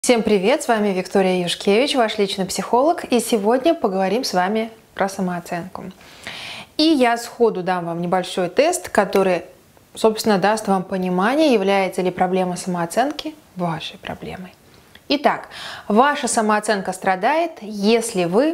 Всем привет! С вами Виктория Юшкевич, ваш личный психолог, и сегодня поговорим с вами про самооценку. И я сходу дам вам небольшой тест, который, собственно, даст вам понимание, является ли проблема самооценки вашей проблемой. Итак, ваша самооценка страдает, если вы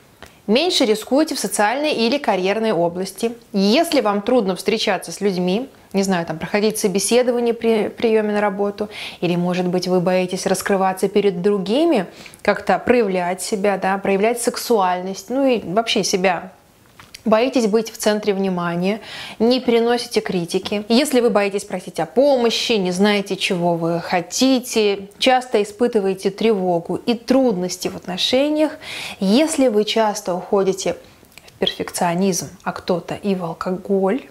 меньше рискуете в социальной или карьерной области, если вам трудно встречаться с людьми, не знаю, там, проходить собеседование при приеме на работу, или, может быть, вы боитесь раскрываться перед другими, как-то проявлять себя, да, проявлять сексуальность, ну и вообще себя. Боитесь быть в центре внимания, не переносите критики. Если вы боитесь просить о помощи, не знаете, чего вы хотите, часто испытываете тревогу и трудности в отношениях, если вы часто уходите в перфекционизм, а кто-то и в алкоголь,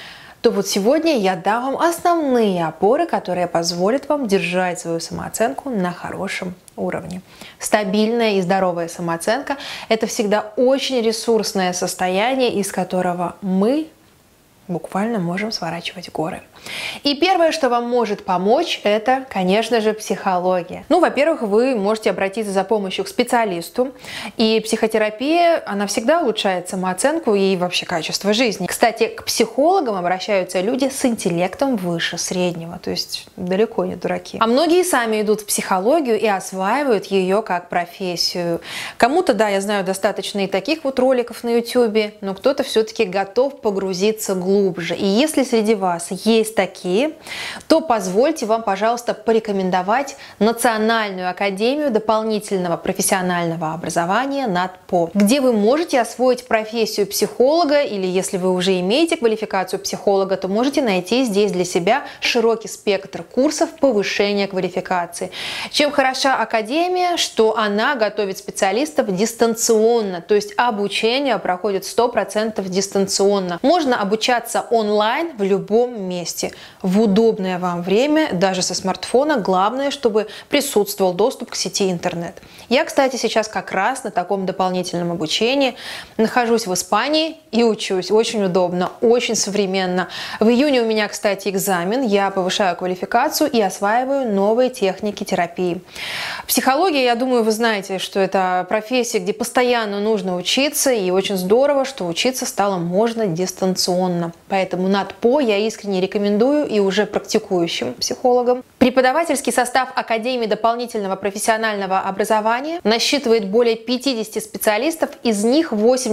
то вот сегодня я дам вам основные опоры, которые позволят вам держать свою самооценку на хорошем уровне. Стабильная и здоровая самооценка – это всегда очень ресурсное состояние, из которого мы буквально можем сворачивать горы. И первое, что вам может помочь, это, конечно же, психология. Ну, во-первых, вы можете обратиться за помощью к специалисту. И психотерапия, она всегда улучшает самооценку и вообще качество жизни. Кстати, к психологам обращаются люди с интеллектом выше среднего, то есть далеко не дураки. А многие сами идут в психологию и осваивают ее как профессию. Кому-то, да, я знаю, достаточно и таких вот роликов на YouTube, но кто-то все-таки готов погрузиться глубже. И если среди вас есть такие, то позвольте вам, пожалуйста, порекомендовать Национальную академию дополнительного профессионального образования НАТПО, где вы можете освоить профессию психолога, или если вы уже имеете квалификацию психолога, то можете найти здесь для себя широкий спектр курсов повышения квалификации. Чем хороша академия, что она готовит специалистов дистанционно, то есть обучение проходит 100% дистанционно. Можно обучаться онлайн в любом месте, в удобное вам время, даже со смартфона. Главное, чтобы присутствовал доступ к сети интернет. Я, кстати, сейчас как раз на таком дополнительном обучении нахожусь в Испании и учусь. Очень удобно, очень современно. В июне у меня, кстати, экзамен. Я повышаю квалификацию и осваиваю новые техники терапии. Психология, я думаю, вы знаете, что это профессия, где постоянно нужно учиться, и очень здорово, что учиться стало можно дистанционно. Поэтому НАТПО я искренне рекомендую и уже практикующим психологам. Преподавательский состав Академии дополнительного профессионального образования насчитывает более 50 специалистов, из них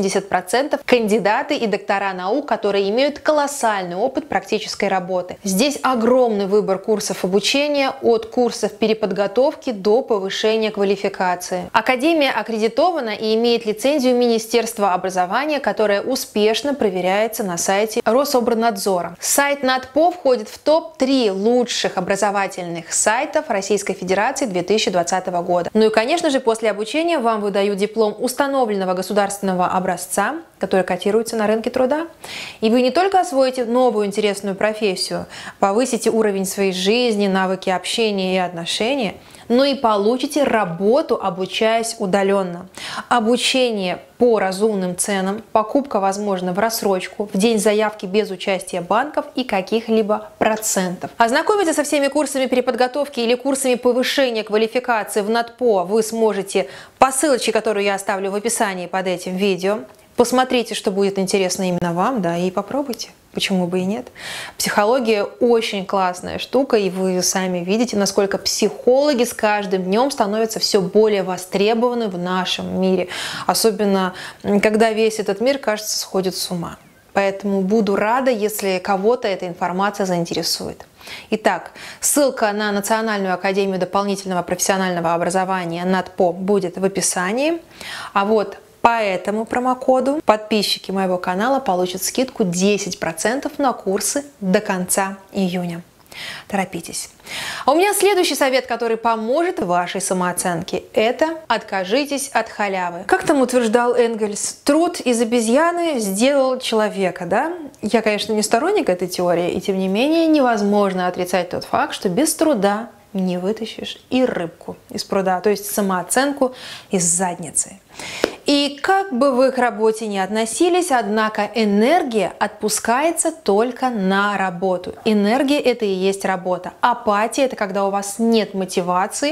80% кандидаты и доктора наук, которые имеют колоссальный опыт практической работы. Здесь огромный выбор курсов обучения, от курсов переподготовки до повышения квалификации. Академия аккредитована и имеет лицензию Министерства образования, которая успешно проверяется на сайте Рособорнадзора. Сайт НАТПО входит в топ-3 лучших образовательных сайтов Российской Федерации 2020 года. Ну и, конечно же, после обучения вам выдают диплом установленного государственного образца, который котируется на рынке труда. И вы не только освоите новую интересную профессию, повысите уровень своей жизни, навыки общения и отношения, но и получите работу, обучаясь удаленно. Обучение по разумным ценам, покупка возможна в рассрочку, в день заявки без участия банков и каких-либо процентов. Ознакомиться со всеми курсами переподготовки или курсами повышения квалификации в НАТПО вы сможете по ссылочке, которую я оставлю в описании под этим видео. Посмотрите, что будет интересно именно вам, да, и попробуйте. Почему бы и нет? Психология очень классная штука, и вы сами видите, насколько психологи с каждым днем становятся все более востребованы в нашем мире. Особенно, когда весь этот мир, кажется, сходит с ума. Поэтому буду рада, если кого-то эта информация заинтересует. Итак, ссылка на Национальную академию дополнительного профессионального образования НАТПО будет в описании. А вот по этому промокоду подписчики моего канала получат скидку 10% на курсы до конца июня. Торопитесь. А у меня следующий совет, который поможет вашей самооценке. Это откажитесь от халявы. Как там утверждал Энгельс, труд из обезьяны сделал человека, да? Я, конечно, не сторонник этой теории, и тем не менее невозможно отрицать тот факт, что без труда не вытащишь и рыбку из пруда, то есть самооценку из задницы. И как бы вы к работе ни относились, однако энергия отпускается только на работу. Энергия – это и есть работа. Апатия – это когда у вас нет мотивации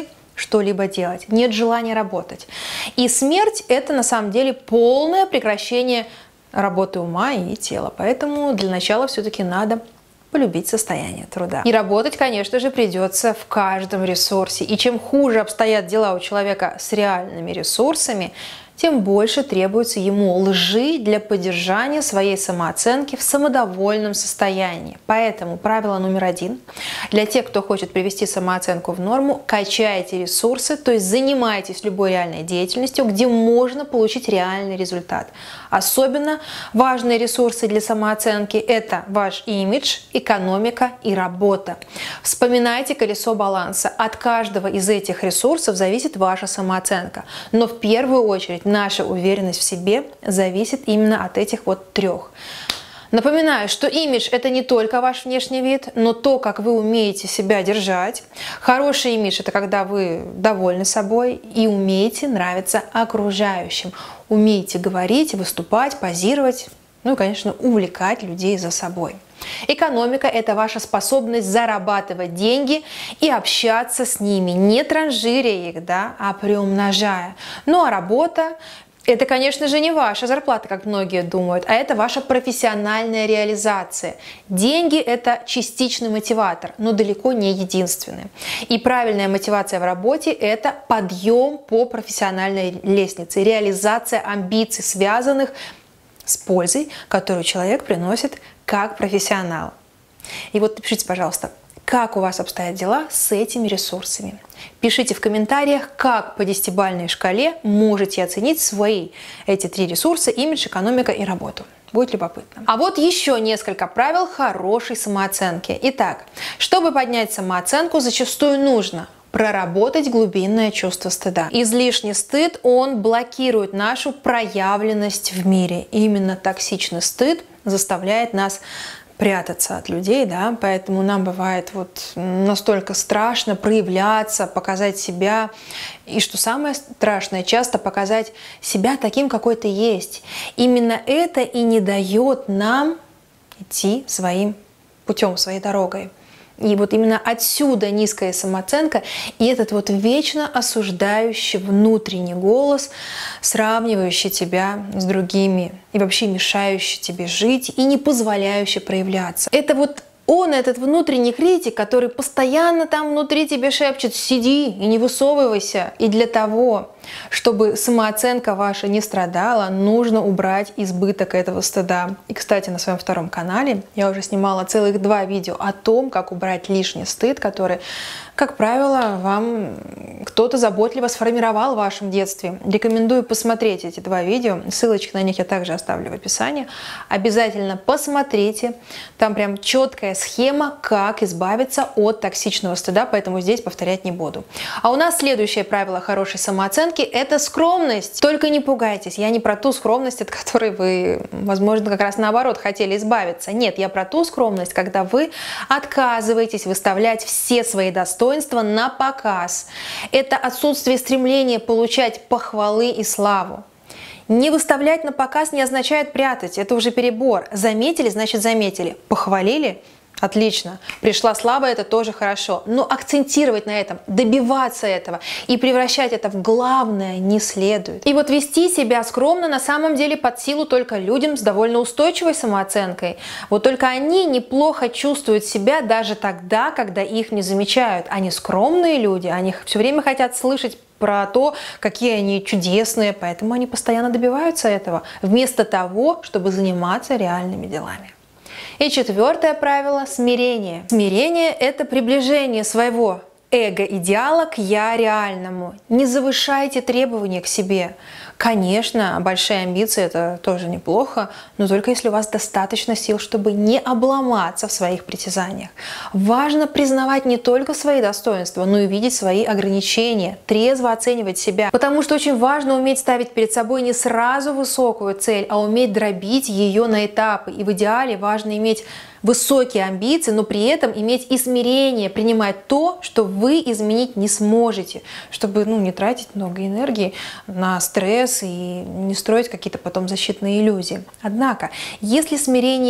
что-либо делать, нет желания работать. И смерть – это на самом деле полное прекращение работы ума и тела. Поэтому для начала все-таки надо полюбить состояние труда. И работать, конечно же, придется в каждом ресурсе. И чем хуже обстоят дела у человека с реальными ресурсами, тем больше требуется ему лжи для поддержания своей самооценки в самодовольном состоянии. Поэтому правило номер 1. Для тех, кто хочет привести самооценку в норму, качайте ресурсы, то есть занимайтесь любой реальной деятельностью, где можно получить реальный результат. Особенно важные ресурсы для самооценки – это ваш имидж, экономика и работа. Вспоминайте колесо баланса. От каждого из этих ресурсов зависит ваша самооценка. Но в первую очередь наша уверенность в себе зависит именно от этих вот 3. Напоминаю, что имидж – это не только ваш внешний вид, но то, как вы умеете себя держать. Хороший имидж – это когда вы довольны собой и умеете нравиться окружающим. Умеете говорить, выступать, позировать, ну и, конечно, увлекать людей за собой. Экономика – это ваша способность зарабатывать деньги и общаться с ними, не транжиря их, да, а приумножая. Ну а работа – это, конечно же, не ваша зарплата, как многие думают, а это ваша профессиональная реализация. Деньги – это частичный мотиватор, но далеко не единственный. И правильная мотивация в работе – это подъем по профессиональной лестнице, реализация амбиций, связанных с пользой, которую человек приносит как профессионал. И вот пишите, пожалуйста, как у вас обстоят дела с этими ресурсами. Пишите в комментариях, как по 10-бальной шкале можете оценить свои эти 3 ресурса: имидж, экономика и работу. Будет любопытно. А вот еще несколько правил хорошей самооценки. Итак, чтобы поднять самооценку, зачастую нужно проработать глубинное чувство стыда. Излишний стыд, он блокирует нашу проявленность в мире. Именно токсичный стыд заставляет нас прятаться от людей, да, поэтому нам бывает вот настолько страшно проявляться, показать себя, и что самое страшное, часто показать себя таким, какой ты есть. Именно это и не дает нам идти своим путем, своей дорогой. И вот именно отсюда низкая самооценка и этот вот вечно осуждающий внутренний голос, сравнивающий тебя с другими и вообще мешающий тебе жить и не позволяющий проявляться. Это вот он, этот внутренний критик, который постоянно там внутри тебе шепчет: сиди и не высовывайся. И для того, чтобы самооценка ваша не страдала, нужно убрать избыток этого стыда. И, кстати, на своем 2-м канале я уже снимала целых 2 видео о том, как убрать лишний стыд, который, как правило, вам кто-то заботливо сформировал в вашем детстве. Рекомендую посмотреть эти 2 видео. Ссылочки на них я также оставлю в описании. Обязательно посмотрите. Там прям четкая схема, как избавиться от токсичного стыда, поэтому здесь повторять не буду. А у нас следующее правило хорошей самооценки – это скромность. Только не пугайтесь, я не про ту скромность, от которой вы, возможно, как раз наоборот хотели избавиться. Нет, я про ту скромность, когда вы отказываетесь выставлять все свои достоинства на показ. Это отсутствие стремления получать похвалы и славу. Не выставлять на показ не означает прятать, это уже перебор. Заметили, значит заметили. Похвалили? Отлично. Пришла слава, это тоже хорошо. Но акцентировать на этом, добиваться этого и превращать это в главное не следует. И вот вести себя скромно на самом деле под силу только людям с довольно устойчивой самооценкой. Вот только они неплохо чувствуют себя даже тогда, когда их не замечают. Они скромные люди, они все время хотят слышать про то, какие они чудесные, поэтому они постоянно добиваются этого, вместо того, чтобы заниматься реальными делами. И 4-е правило – смирение. Смирение – это приближение своего эго-идеала к «я» реальному. Не завышайте требования к себе. Конечно, большие амбиции – это тоже неплохо, но только если у вас достаточно сил, чтобы не обломаться в своих притязаниях. Важно признавать не только свои достоинства, но и видеть свои ограничения, трезво оценивать себя. Потому что очень важно уметь ставить перед собой не сразу высокую цель, а уметь дробить ее на этапы. И в идеале важно иметь высокие амбиции, но при этом иметь и смирение, принимать то, что вы изменить не сможете, чтобы не тратить много энергии на стресс и не строить какие-то потом защитные иллюзии. Однако, если смирение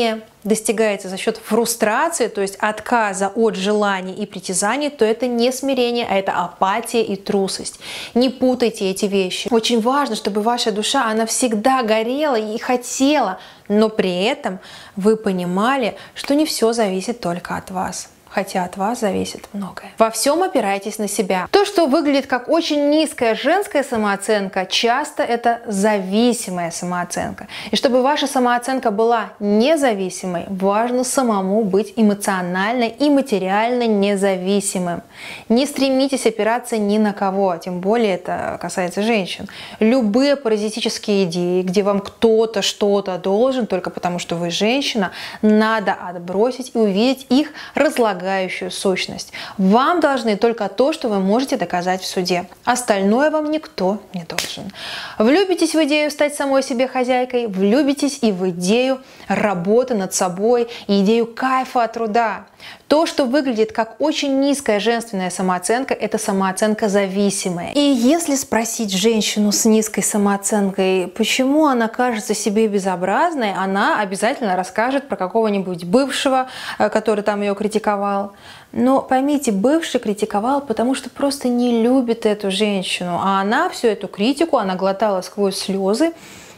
достигается за счет фрустрации, то есть отказа от желаний и притязаний, то это не смирение, а это апатия и трусость. Не путайте эти вещи. Очень важно, чтобы ваша душа, она всегда горела и хотела, но при этом вы понимали, что не все зависит только от вас. Хотя от вас зависит многое. Во всем опирайтесь на себя. То, что выглядит как очень низкая женская самооценка, часто это зависимая самооценка. И чтобы ваша самооценка была независимой, важно самому быть эмоционально и материально независимым. Не стремитесь опираться ни на кого, тем более это касается женщин. Любые паразитические идеи, где вам кто-то что-то должен только потому, что вы женщина, надо отбросить и увидеть их разлагающую сущность. Вам должны только то, что вы можете доказать в суде. Остальное вам никто не должен. Влюбитесь в идею стать самой себе хозяйкой, влюбитесь и в идею работы над собой, и идею кайфа от труда. То, что выглядит как очень низкая женственная самооценка, это самооценка зависимая. И если спросить женщину с низкой самооценкой, почему она кажется себе безобразной, она обязательно расскажет про какого-нибудь бывшего, который там ее критиковал. Но поймите, бывший критиковал, потому что просто не любит эту женщину, а она всю эту критику, она глотала сквозь слезы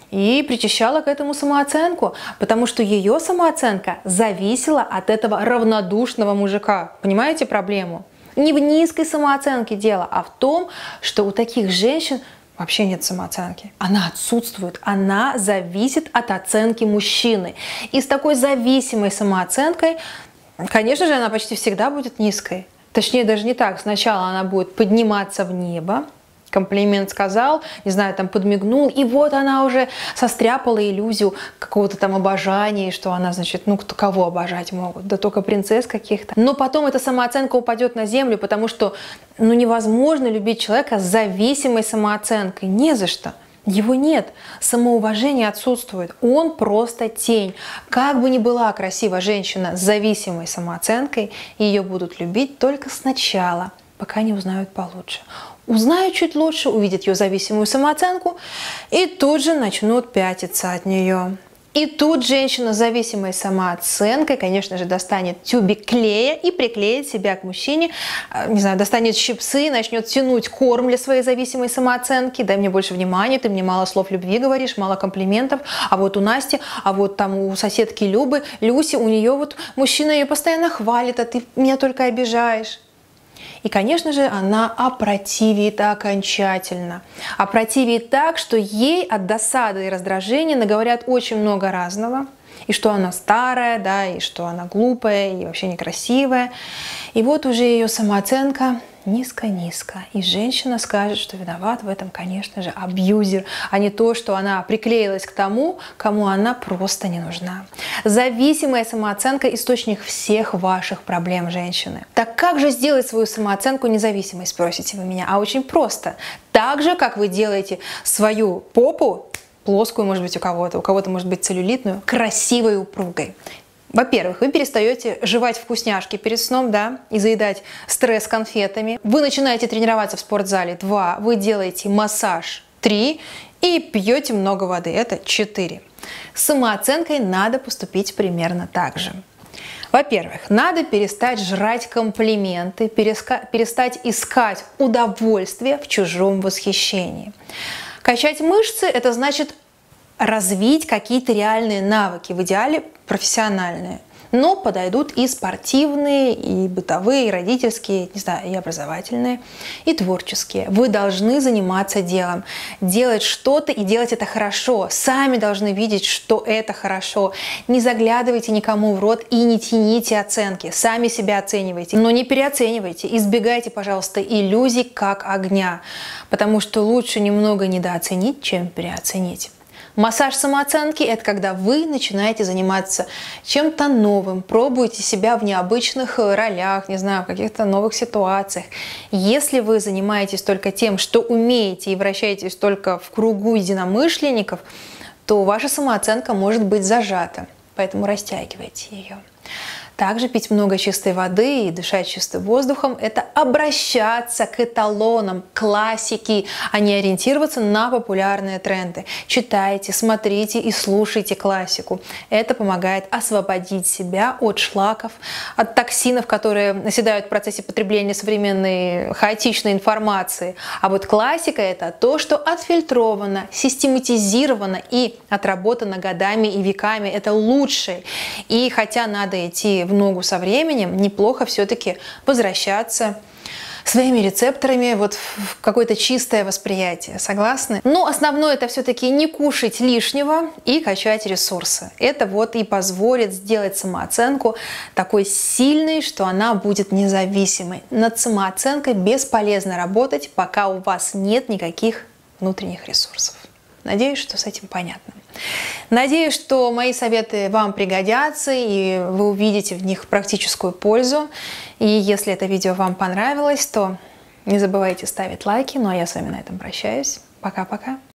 и причащала к этому самооценку, потому что ее самооценка зависела от этого равнодушного мужика. Понимаете проблему? Не в низкой самооценке дело, а в том, что у таких женщин вообще нет самооценки. Она отсутствует, она зависит от оценки мужчины. И с такой зависимой самооценкой, конечно же, она почти всегда будет низкой. Точнее, даже не так. Сначала она будет подниматься в небо, комплимент сказал, не знаю, там подмигнул, и вот она уже состряпала иллюзию какого-то там обожания, что она, значит, ну кого обожать могут? Да только принцесс каких-то. Но потом эта самооценка упадет на землю, потому что ну невозможно любить человека с зависимой самооценкой. Не за что. Его нет, самоуважение отсутствует, он просто тень. Как бы ни была красива женщина с зависимой самооценкой, ее будут любить только сначала, пока не узнают получше. Узнают чуть лучше, увидят ее зависимую самооценку и тут же начнут пятиться от нее. И тут женщина с зависимой самооценкой, конечно же, достанет тюбик клея и приклеит себя к мужчине, не знаю, достанет щипцы, начнет тянуть корм для своей зависимой самооценки. Дай мне больше внимания, ты мне мало слов любви говоришь, мало комплиментов. А вот у Насти, а вот там у соседки Любы, Люси, у нее вот мужчина ее постоянно хвалит, а ты меня только обижаешь. И, конечно же, она опротивит окончательно. Опротивит так, что ей от досады и раздражения наговорят очень много разного. И что она старая, да, и что она глупая, и вообще некрасивая. И вот уже ее самооценка низко-низко. И женщина скажет, что виноват в этом, конечно же, абьюзер, а не то, что она приклеилась к тому, кому она просто не нужна. Зависимая самооценка – источник всех ваших проблем, женщины. Так как же сделать свою самооценку независимой, спросите вы меня? А очень просто. Так же, как вы делаете свою попу, плоскую, может быть, у кого-то, может быть, целлюлитную, красивой и упругой. Во-первых, вы перестаете жевать вкусняшки перед сном, да, и заедать стресс конфетами. Вы начинаете тренироваться в спортзале. 2. Вы делаете массаж. 3. И пьете много воды. Это 4. С самооценкой надо поступить примерно так же. Во-первых, надо перестать жрать комплименты, перестать искать удовольствие в чужом восхищении. Качать мышцы – это значит развить какие-то реальные навыки, в идеале профессиональные. Но подойдут и спортивные, и бытовые, и родительские, не знаю, и образовательные, и творческие. Вы должны заниматься делом, делать что-то и делать это хорошо. Сами должны видеть, что это хорошо. Не заглядывайте никому в рот и не тяните оценки. Сами себя оценивайте, но не переоценивайте. Избегайте, пожалуйста, иллюзий как огня, потому что лучше немного недооценить, чем переоценить. Массаж самооценки – это когда вы начинаете заниматься чем-то новым, пробуете себя в необычных ролях, не знаю, в каких-то новых ситуациях. Если вы занимаетесь только тем, что умеете, и вращаетесь только в кругу единомышленников, то ваша самооценка может быть зажата, поэтому растягивайте ее. Также пить много чистой воды и дышать чистым воздухом – это обращаться к эталонам классики, а не ориентироваться на популярные тренды. Читайте, смотрите и слушайте классику. Это помогает освободить себя от шлаков, от токсинов, которые оседают в процессе потребления современной хаотичной информации. А вот классика – это то, что отфильтровано, систематизировано и отработано годами и веками. Это лучше. И хотя надо идти в ногу со временем, неплохо все-таки возвращаться своими рецепторами вот в какое-то чистое восприятие. Согласны? Но основное это все-таки не кушать лишнего и качать ресурсы. Это вот и позволит сделать самооценку такой сильной, что она будет независимой. Над самооценкой бесполезно работать, пока у вас нет никаких внутренних ресурсов. Надеюсь, что с этим понятно. Надеюсь, что мои советы вам пригодятся и вы увидите в них практическую пользу. И если это видео вам понравилось, то не забывайте ставить лайки. Ну а я с вами на этом прощаюсь. Пока-пока.